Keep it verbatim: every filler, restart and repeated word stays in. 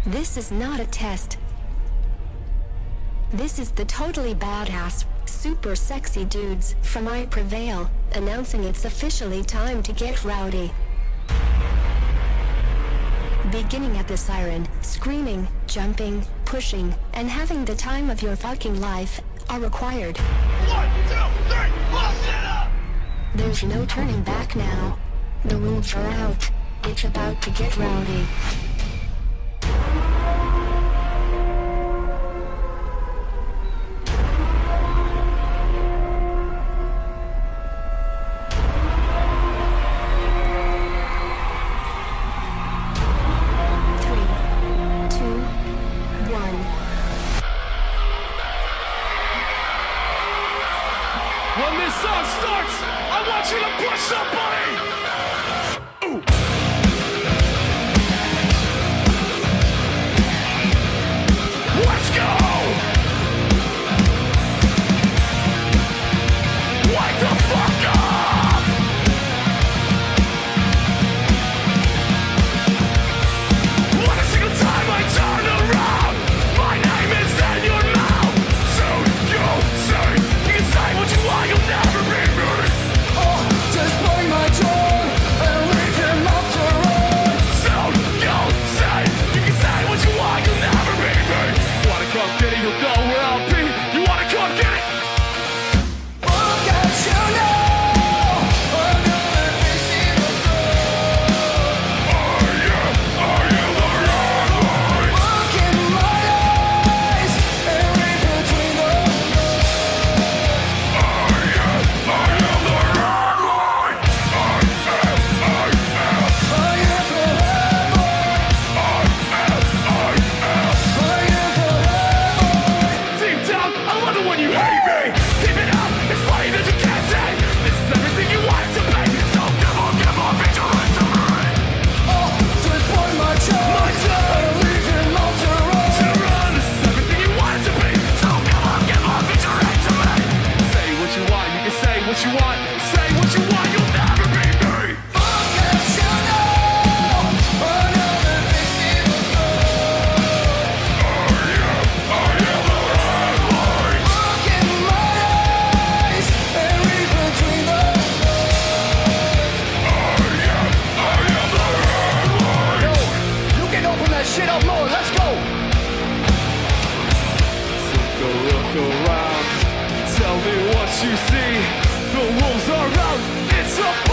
This is not a test. This is the totally badass, super sexy dudes from I Prevail, announcing it's officially time to get rowdy. Beginning at the siren, screaming, jumping, pushing, and having the time of your fucking life are required. One, two, three, bust it up! There's no turning back now. The rules are out. It's about to get rowdy. When this song starts, I want you to push somebody! Ooh. Let's go! Wake the fuck up! What a single time I turn around, my name is in your mouth. Soon you'll see, you can say what you want, you'll never be me. Oh, just bring my drum and leave him up to run. Soon you'll see, you can say what you want, you'll never be me. Wanna come get it, you'll know where I'll be. You wanna come get it? Look at you now, another piece in the road. Oh yeah, oh yeah, the right way. Look in my eyes and read between the lines. Oh yeah, oh yeah, the right way. I am, I am, I am the right way. I am, I am, I am the right way. Deep down, I love it when you hate me. Keep it up, it's funny that you can't say this is everything you want it to be. So give on, give on, vigilant to me. Oh, just point my tongue, my tongue, and leave him on to run. To run, this is everything you want it to be. So give on, give on, vigilant to me. Say what you want, you can say what you want. Say what you want, you'll never be me. Look at you now, another piece in the road. Oh yeah, oh yeah, the right way. Look in my eyes and read between the lines. Oh yeah, oh yeah, the right way. Yo, you can open that shit up more, let's go. So go look around, tell me what you see. The wolves are out, it's a